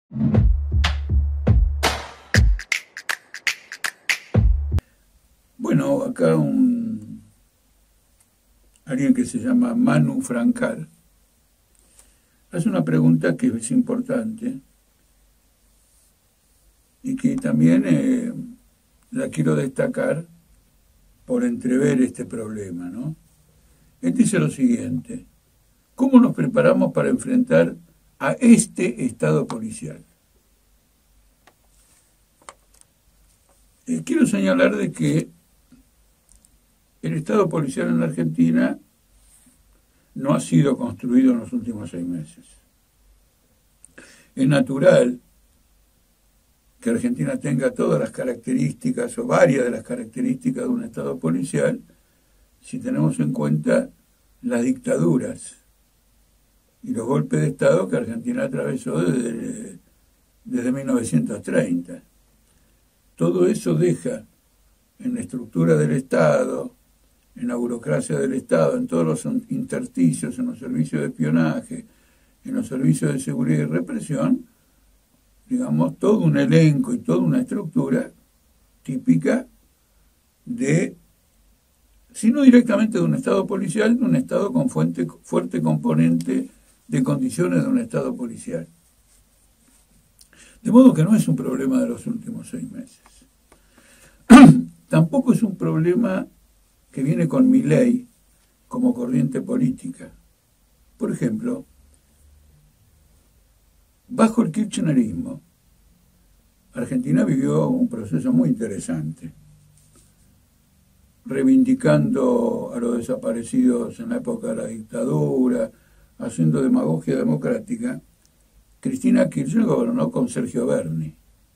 Bueno, acá alguien que se llama Manu Francal hace una pregunta que es importante y que también la quiero destacar por entrever este problema, ¿no? Él dice lo siguiente: ¿cómo nos preparamos para enfrentar a este Estado policial? Quiero señalar de que el Estado policial en la Argentina no ha sido construido en los últimos 6 meses. Es natural que Argentina tenga todas las características o varias de las características de un Estado policial si tenemos en cuenta las dictaduras y los golpes de Estado que Argentina atravesó desde 1930. Todo eso deja en la estructura del Estado, en la burocracia del Estado, en todos los intersticios, en los servicios de espionaje, en los servicios de seguridad y represión, digamos, todo un elenco y toda una estructura típica de, si no directamente de un Estado policial, de un Estado con fuerte componente de condiciones de un Estado policial. De modo que no es un problema de los últimos 6 meses. Tampoco es un problema que viene con Milei como corriente política. Por ejemplo, bajo el kirchnerismo, Argentina vivió un proceso muy interesante, reivindicando a los desaparecidos en la época de la dictadura, haciendo demagogia democrática. Cristina Kirchner gobernó con Sergio Berni.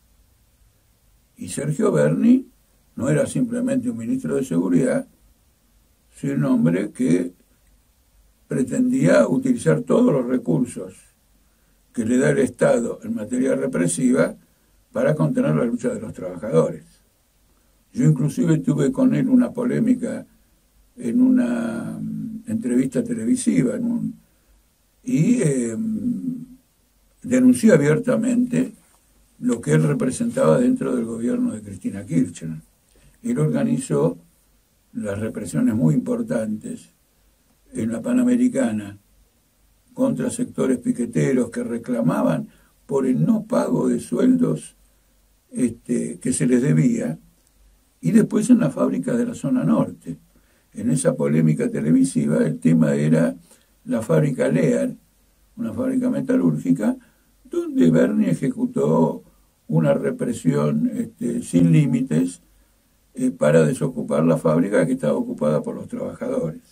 Y Sergio Berni no era simplemente un ministro de Seguridad, sino un hombre que pretendía utilizar todos los recursos que le da el Estado en materia represiva para contener la lucha de los trabajadores. Yo inclusive tuve con él una polémica en una entrevista televisiva y denunció abiertamente lo que él representaba dentro del gobierno de Cristina Kirchner. Él organizó las represiones muy importantes en la Panamericana contra sectores piqueteros que reclamaban por el no pago de sueldos que se les debía, y después en las fábricas de la zona norte. En esa polémica televisiva el tema era la fábrica Lear, una fábrica metalúrgica, donde Berni ejecutó una represión sin límites para desocupar la fábrica que estaba ocupada por los trabajadores.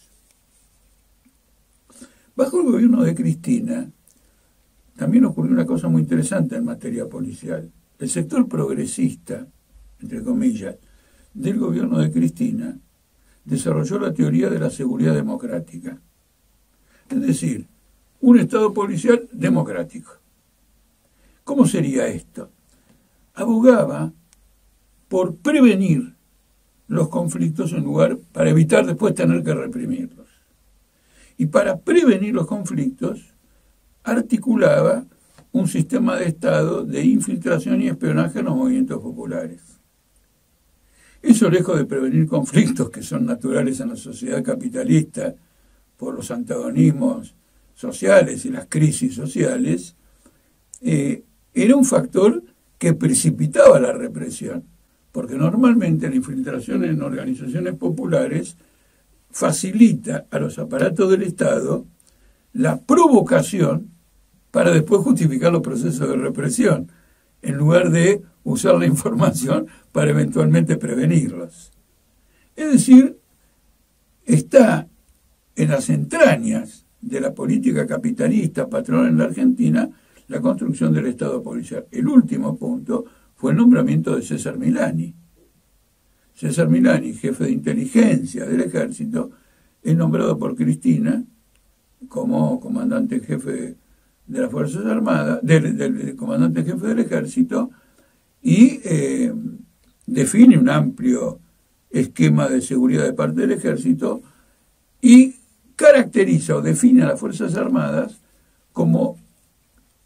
Bajo el gobierno de Cristina también ocurrió una cosa muy interesante en materia policial. El sector progresista, entre comillas, del gobierno de Cristina desarrolló la teoría de la seguridad democrática. Es decir, un Estado policial democrático. ¿Cómo sería esto? Abogaba por prevenir los conflictos en lugar, para evitar después tener que reprimirlos. Y para prevenir los conflictos, articulaba un sistema de Estado de infiltración y espionaje en los movimientos populares. Eso, lejos de prevenir conflictos que son naturales en la sociedad capitalista por los antagonismos sociales y las crisis sociales, era un factor que precipitaba la represión, porque normalmente la infiltración en organizaciones populares facilita a los aparatos del Estado la provocación para después justificar los procesos de represión, en lugar de usar la información para eventualmente prevenirlos. Es decir, está en las entrañas de la política capitalista patronal en la Argentina la construcción del Estado policial. El último punto fue el nombramiento de César Milani. César Milani, jefe de inteligencia del Ejército, es nombrado por Cristina como comandante jefe de las Fuerzas Armadas, del comandante jefe del Ejército, y define un amplio esquema de seguridad de parte del Ejército y caracteriza o define a las Fuerzas Armadas como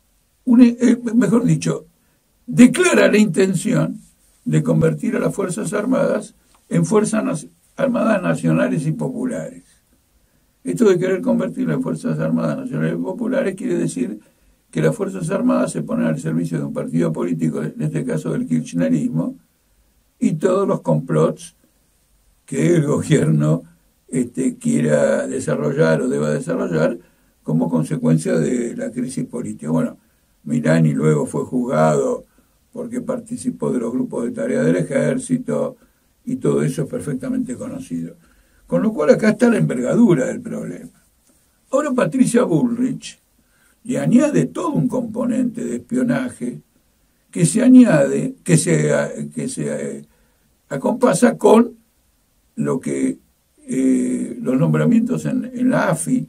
mejor dicho, declara la intención de convertir a las Fuerzas Armadas en Fuerzas Armadas Nacionales y Populares. Esto de querer convertir las Fuerzas Armadas Nacionales y Populares quiere decir que las Fuerzas Armadas se ponen al servicio de un partido político, en este caso del kirchnerismo, y todos los complots que el gobierno quiera desarrollar o deba desarrollar como consecuencia de la crisis política. Bueno, Milani luego fue juzgado porque participó de los grupos de tarea del ejército y todo eso es perfectamente conocido. Con lo cual acá está la envergadura del problema. Ahora Patricia Bullrich le añade todo un componente de espionaje que se acompasa con lo que los nombramientos en la AFI,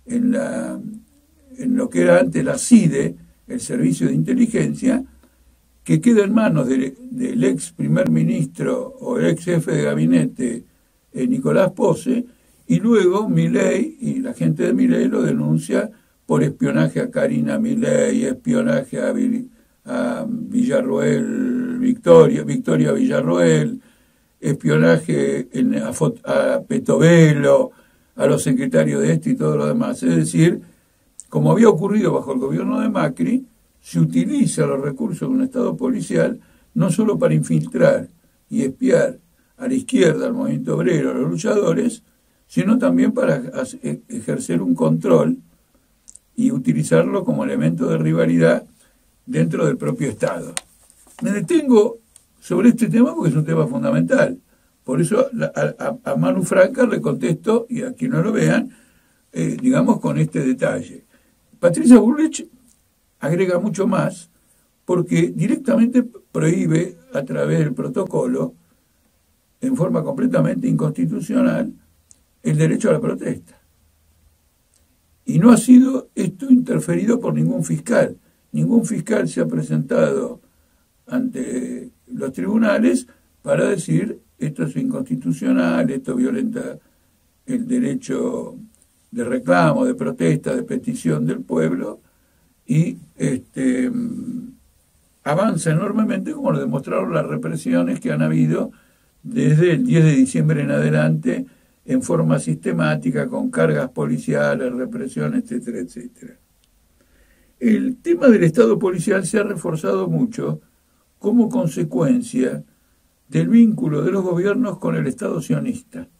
en lo que era antes la CIDE, el Servicio de Inteligencia, que queda en manos del ex primer ministro o el ex jefe de gabinete Nicolás Posse, y luego Milei y la gente de Milei lo denuncia por espionaje a Karina Milei, espionaje a Villarroel, Victoria Villarroel, espionaje a Petovelo, a los secretarios de y todo lo demás. Es decir, como había ocurrido bajo el gobierno de Macri, se utiliza los recursos de un Estado policial no solo para infiltrar y espiar a la izquierda, al movimiento obrero, a los luchadores, sino también para ejercer un control y utilizarlo como elemento de rivalidad dentro del propio Estado. Me detengo sobre este tema porque es un tema fundamental. Por eso a Manu Franca le contesto, y a quien no lo vean, digamos con este detalle. Patricia Bullrich agrega mucho más porque directamente prohíbe a través del protocolo, en forma completamente inconstitucional, el derecho a la protesta. Y no ha sido esto interferido por ningún fiscal. Ningún fiscal se ha presentado ante los tribunales para decir esto es inconstitucional, esto violenta el derecho de reclamo, de protesta, de petición del pueblo, y avanza enormemente, como lo demostraron las represiones que han habido desde el 10 de diciembre en adelante, en forma sistemática, con cargas policiales, represión, etcétera, etcétera. El tema del Estado policial se ha reforzado mucho como consecuencia del vínculo de los gobiernos con el Estado sionista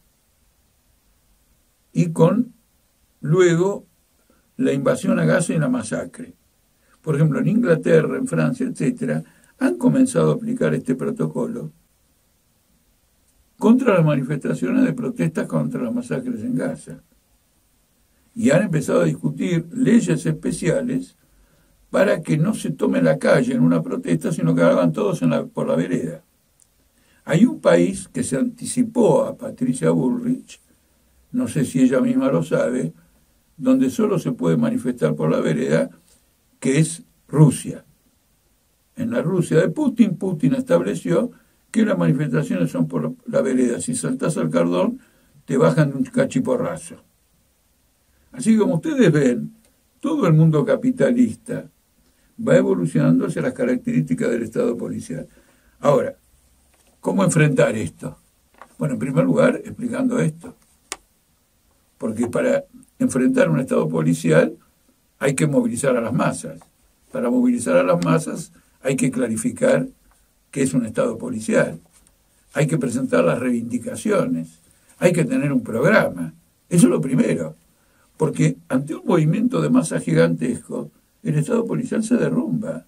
y con, luego, la invasión a Gaza y la masacre. Por ejemplo, en Inglaterra, en Francia, etcétera, han comenzado a aplicar este protocolo contra las manifestaciones de protesta contra las masacres en Gaza. Y han empezado a discutir leyes especiales para que no se tome la calle en una protesta, sino que hagan todos por la vereda. Hay un país que se anticipó a Patricia Bullrich, no sé si ella misma lo sabe, donde solo se puede manifestar por la vereda, que es Rusia. En la Rusia de Putin, Putin estableció que las manifestaciones son por la vereda. Si saltás al cardón, te bajan de un cachiporrazo. Así como ustedes ven, todo el mundo capitalista va evolucionando hacia las características del Estado policial. Ahora, ¿cómo enfrentar esto? Bueno, en primer lugar, explicando esto. Porque para enfrentar un Estado policial hay que movilizar a las masas. Para movilizar a las masas hay que clarificar qué es un Estado policial. Hay que presentar las reivindicaciones. Hay que tener un programa. Eso es lo primero. Porque ante un movimiento de masa gigantesco, el Estado policial se derrumba.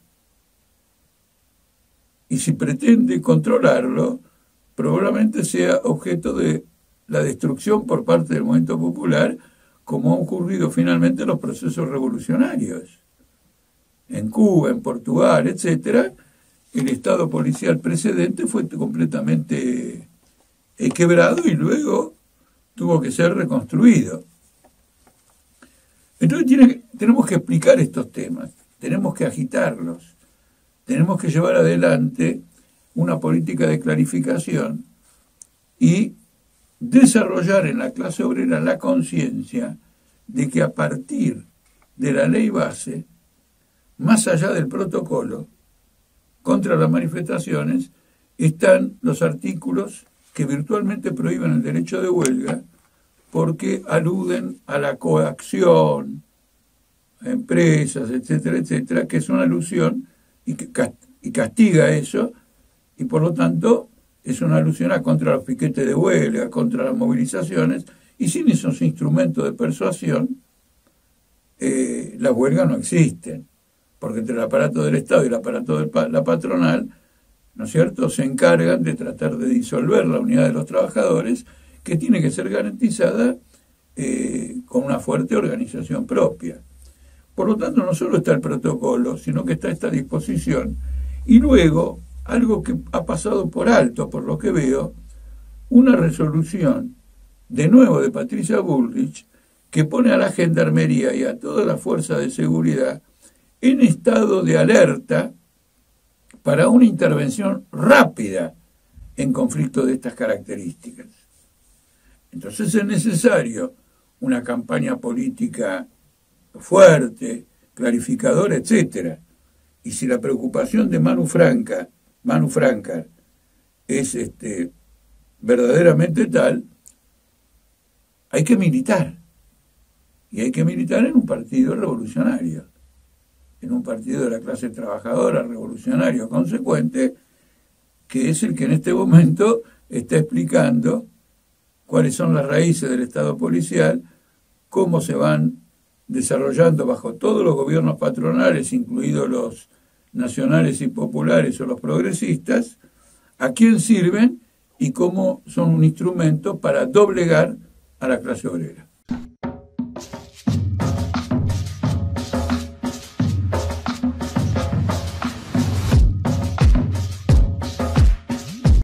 Y si pretende controlarlo, probablemente sea objeto de la destrucción por parte del movimiento popular, como ha ocurrido finalmente en los procesos revolucionarios. En Cuba, en Portugal, etcétera, el Estado policial precedente fue completamente quebrado y luego tuvo que ser reconstruido. Entonces tenemos que explicar estos temas, tenemos que agitarlos, tenemos que llevar adelante una política de clarificación y desarrollar en la clase obrera la conciencia de que a partir de la ley base más allá del protocolo, contra las manifestaciones, están los artículos que virtualmente prohíben el derecho de huelga porque aluden a la coacción, a empresas, etcétera, etcétera, que es una alusión y castiga eso, y por lo tanto es una alusión a contra los piquetes de huelga, contra las movilizaciones, y sin esos instrumentos de persuasión, las huelgas no existen, porque entre el aparato del Estado y el aparato de la patronal, ¿no es cierto?, se encargan de tratar de disolver la unidad de los trabajadores, que tiene que ser garantizada con una fuerte organización propia. Por lo tanto, no solo está el protocolo, sino que está esta disposición. Y luego, algo que ha pasado por alto, por lo que veo, una resolución, de nuevo de Patricia Bullrich, que pone a la Gendarmería y a toda la fuerza de seguridad en estado de alerta para una intervención rápida en conflictos de estas características. Entonces es necesario una campaña política fuerte, clarificadora, etcétera. Y si la preocupación de Manu Franca es verdaderamente tal, hay que militar. Y hay que militar en un partido revolucionario, en un partido de la clase trabajadora, revolucionario, consecuente, que es el que en este momento está explicando cuáles son las raíces del Estado policial, cómo se van desarrollando bajo todos los gobiernos patronales, incluidos los nacionales y populares o los progresistas, a quién sirven y cómo son un instrumento para doblegar a la clase obrera.